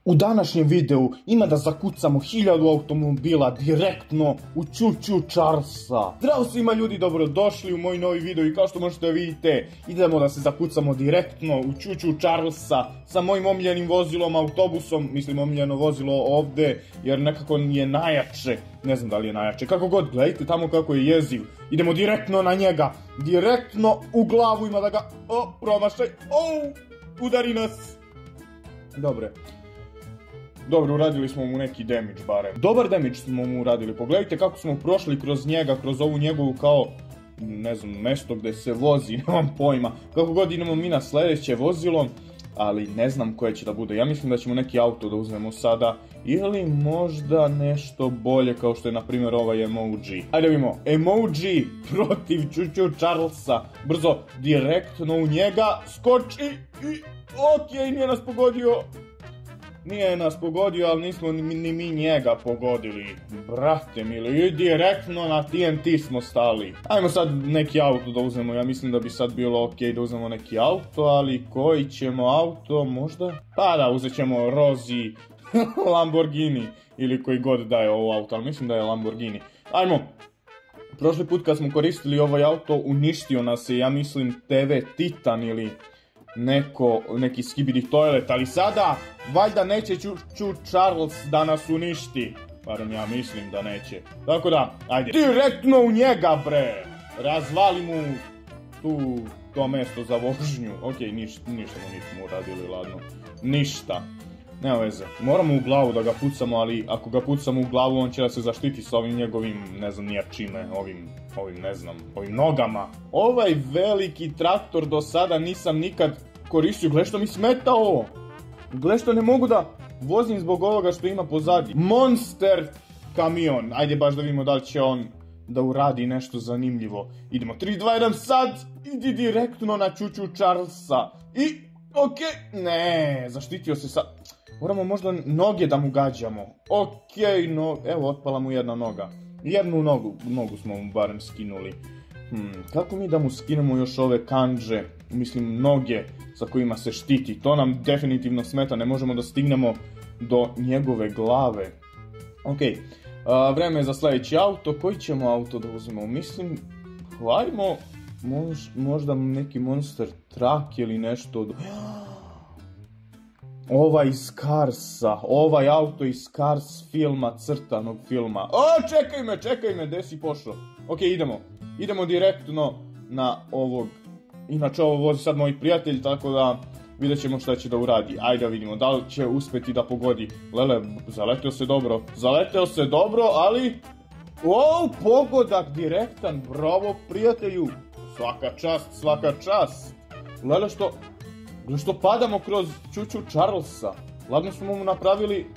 U današnjem videu ima da zakucamo 1000 automobila direktno u Čuču Charlesa. Zdravo svima ljudi, dobrodošli u moj novi video i kao što možete vidite, idemo da se zakucamo direktno u Čuču Charlesa sa mojim omiljenim vozilom, autobusom, mislim omiljeno vozilo ovde, jer nekako je najjače, ne znam da li je najjače, kako god, gledajte tamo kako je jeziv, idemo direktno na njega, direktno u glavu, ima da ga, promašaj, udari nas. Dobro, uradili smo mu neki damage barem. Dobar damage smo mu uradili. Pogledajte kako smo prošli kroz njega, kroz ovu njegovu kao, ne znam, mesto gde se vozi, nemam pojma. Kako god idemo mi na sledeće vozilo, ali ne znam koje će da bude. Ja mislim da ćemo neki auto da uzmemo sada. Ili možda nešto bolje kao što je na primjer ovaj emoji. Ajde vidimo, emoji protiv Čuču Charlesa. Brzo, direktno u njega, skoči i okej, nije nas pogodio. Nije nas pogodio, ali nismo ni mi njega pogodili. Brate mili, direktno na TNT smo stali. Ajmo sad neki auto da uzmemo, ja mislim da bi sad bilo okej da uzmemo neki auto, ali koji ćemo auto, možda? Pa da, uzet ćemo Rozi Lamborghini, ili koji god daje ovo auto, ali mislim da je Lamborghini. Ajmo! Prošli put kad smo koristili ovaj auto, uništio nas je, ja mislim, TV Titan ili neki skibidi toilet, ali sada valjda neće Čuču Charles da nas uništi, barem ja mislim da neće, tako da, ajde, direktno u njega bre, razvali mu to mesto za vožnju, okej, ništa mu nismo uradili, ladno, ništa, nema veze, moramo u glavu da ga pucamo, ali ako ga pucamo u glavu on će da se zaštiti sa ovim njegovim, ne znam nija čime, ovim nogama. Ovaj veliki traktor do sada nisam nikad koristio, gle što mi smeta ovo, gle što ne mogu da vozim zbog ovoga što ima pozadi. Monster kamion, ajde baš da vidimo da li će on da uradi nešto zanimljivo. Idemo, 3, 2, 1, sad, idi direktno na Čuču Charlesa i, okej, ne, zaštitio se sad. Moramo možda noge da mu gađamo. Okej, no, evo, otpala mu jedna noga. Jednu nogu smo mu barem skinuli. Kako mi da mu skinemo još ove kandže, mislim noge sa kojima se štiti? To nam definitivno smeta, ne možemo da stignemo do njegove glave. Okej, vreme je za sledeći auto. Koji ćemo auto da uzmemo? Mislim, hajmo možda neki monster truck ili nešto. Ovaj iz Carsa, ovaj auto iz Cars filma, crtanog filma. Čekaj me, gde si pošao? Okej, idemo direktno na ovog. Inače ovo vozi sad moj prijatelj, tako da vidjet ćemo šta će da uradi. Ajde da vidimo, da li će uspeti da pogodi. Lele, zaleteo se dobro, ali... pogodak direktan, bravo prijatelju. Svaka čast. Lele što padamo kroz Čuču Charlesa. Ladno smo mu napravili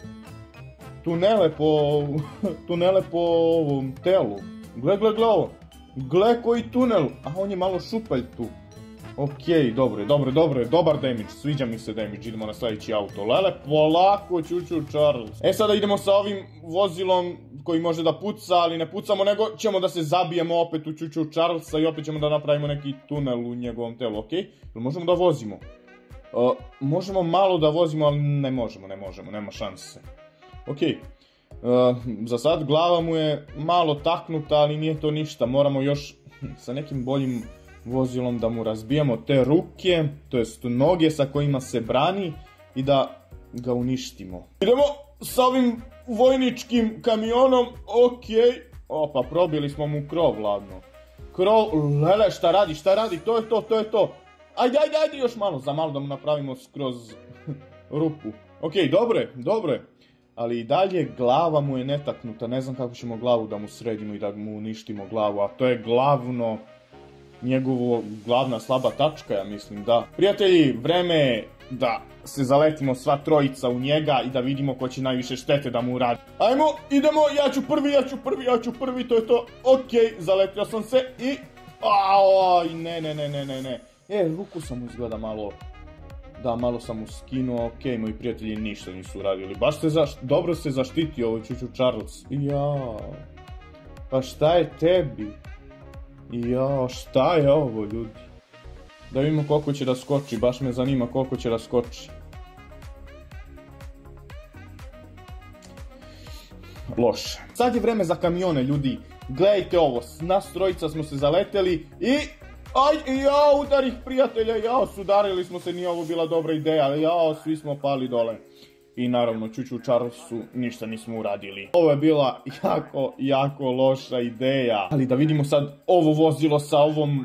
tunele po ovom telu. Gle ovo. Gle koji tunel. A on je malo šupalj tu. Okej, dobro je, dobar damage. Sviđa mi se damage, idemo na sledeći auto. Lele, polako Čuču Charles. Sada idemo sa ovim vozilom koji može da puca, ali ne pucamo, nego ćemo da se zabijemo opet u Čuču Charlesa i opet ćemo da napravimo neki tunel u njegovom telu, okej? Jel možemo da vozimo? Možemo malo da vozimo, ali ne možemo, nema šanse. Okej, za sad glava mu je malo taknuta, ali nije to ništa, moramo još sa nekim boljim vozilom da mu razbijemo te ruke, to jest noge sa kojima se brani i da ga uništimo. Idemo sa ovim vojničkim kamionom, okej, opa, probili smo mu krov, ladno. Lele, šta radi, to je to. Ajde, još malo, za malo da mu napravimo skroz rupu. Okej, dobro je. Ali i dalje glava mu je netaknuta, ne znam kako ćemo glavu da mu sredimo i da mu uništimo glavu, a to je glavna slaba tačka, ja mislim, da. Prijatelji, vreme je da se zaletimo sva trojica u njega i da vidimo ko će najviše štete da mu uradi. Ajmo, idemo, ja ću prvi, to je to. Okej, zaletio sam se i... ne. Ruku sam izgleda malo... Da, malo sam mu skinuo, okej, moji prijatelji ništa nisu uradili. Baš dobro se zaštitio ovo Čuču Charles. Pa šta je tebi? Šta je ovo, ljudi? Da vidimo koliko će da skoči, baš me zanima koliko će da skoči. loše. Sad je vreme za kamione, ljudi. Gledajte ovo, nas trojica smo se zaleteli i... Aj, jao, udarih prijatelja, jao, sudarili smo se, nije ovo bila dobra ideja, jao, svi smo pali dole. I naravno, Čuču Charlesu ništa nismo uradili. Ovo je bila jako loša ideja. Ali da vidimo sad ovo vozilo sa ovom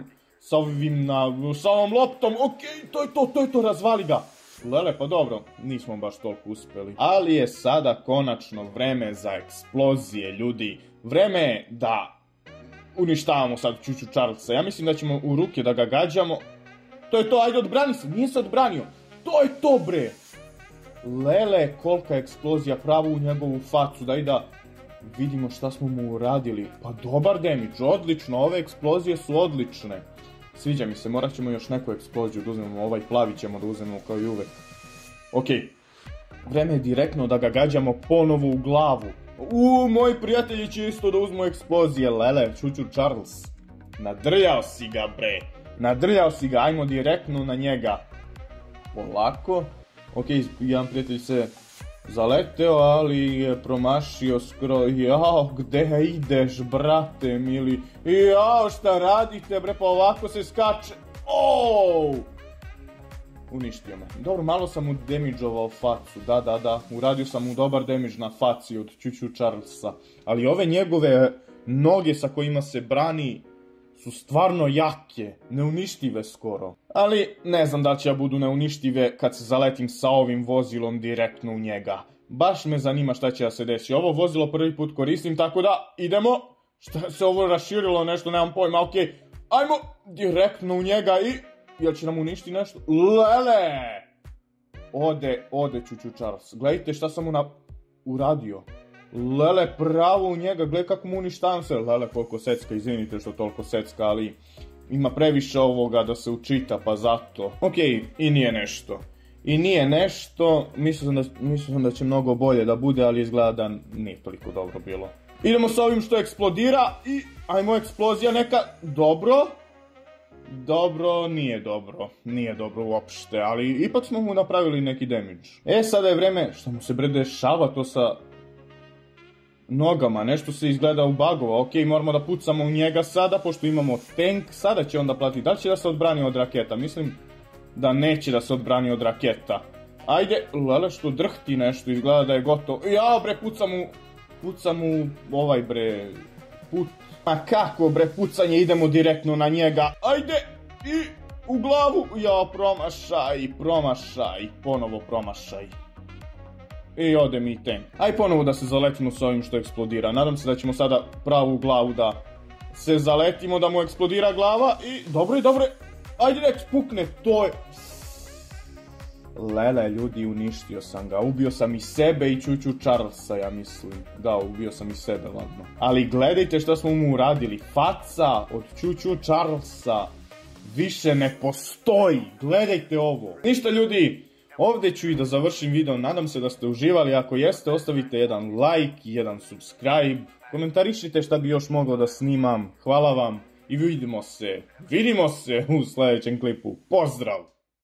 loptom, okej, to je to, razvali ga. Lele, pa dobro, nismo baš toliko uspeli. Ali je sada konačno vreme za eksplozije, ljudi. Vreme je da uništavamo sad Čuču Charlesa. Ja mislim da ćemo u ruke da ga gađamo. To je to, ajde odbrani se, nije se odbranio. To je to, bre. Lele, kolika eksplozija pravo u njegovu facu, daj da vidimo šta smo mu uradili. Pa dobar damage, odlično, ove eksplozije su odlične. Sviđa mi se, morat ćemo još neku eksploziju da uzmemo, ovaj plavi ćemo da uzmemo kao i uvek. Okej, vreme je direktno da ga gađamo ponovo u glavu. Moji prijatelji će isto da uzmu eksplozije, Lele, Čuču Charles. Nadrljao si ga, bre. Nadrljao si ga, ajmo direktno na njega. Polako. Okej, jedan prijatelj se zaleteo, ali je promašio skoro. Jao, gde ideš, brate mili? Jao, šta radite, bre, pa ovako se skače. Uništio me. Dobro, malo sam mu damage-ovao facu, da, uradio sam mu dobar damage na faci od Čuču Charlesa. Ali ove njegove noge sa kojima se brani su stvarno jake, neuništive skoro. Ali ne znam da će ja budu neuništive kad se zaletim sa ovim vozilom direktno u njega. Baš me zanima šta će da se desi. Ovo vozilo prvi put koristim, tako da idemo. Šta se ovo raširilo nešto, nemam pojma, okej. Ajmo direktno u njega i... Jel će nam uništi nešto? Lele! Ode Čuču Charles. Gledajte šta sam mu uradio. Lele, pravo u njega, gledaj kako mu uništavam se. Lele, koliko secka, izvinite što toliko secka, ali ima previše ovoga da se učita, pa zato. Okej, i nije nešto. Mislio sam da će mnogo bolje da bude, ali izgleda da nije toliko dobro bilo. Idemo sa ovim što eksplodira i ajmo eksplozija neka. Dobro, nije dobro uopšte, ali ipak smo mu napravili neki damage. Sada je vreme, što mu se bre dešava to sa nogama, nešto se izgleda ubagova, okej, moramo da pucamo u njega sada, pošto imamo tank, sada će onda platiti, da li će da se odbrani od raketa, mislim da neće da se odbrani od raketa. Ajde, lele što drhti nešto, izgleda da je gotovo, jao bre, pucam mu ovaj bre, Ma kako bre, pucanje, idemo direktno na njega. Ajde, i u glavu. Ja, promašaj, ponovo promašaj. I ode mi tank. Aj ponovo da se zaletimo s ovim što eksplodira. Nadam se da ćemo sada pravu glavu da se zaletimo, da mu eksplodira glava. I dobro. Ajde nek spukne, to je... Lele, ljudi, uništio sam ga. Ubio sam i sebe i Čuču Charlesa, ja mislim. Da, ubio sam i sebe, ladno. Ali gledajte što smo mu uradili. Faca od Čuču Charlesa više ne postoji. Gledajte ovo. Ništa, ljudi, ovdje ću i da završim video. Nadam se da ste uživali. Ako jeste, ostavite jedan like i jedan subscribe. Komentarišite šta bi još mogao da snimam. Hvala vam i vidimo se u sljedećem klipu. Pozdrav!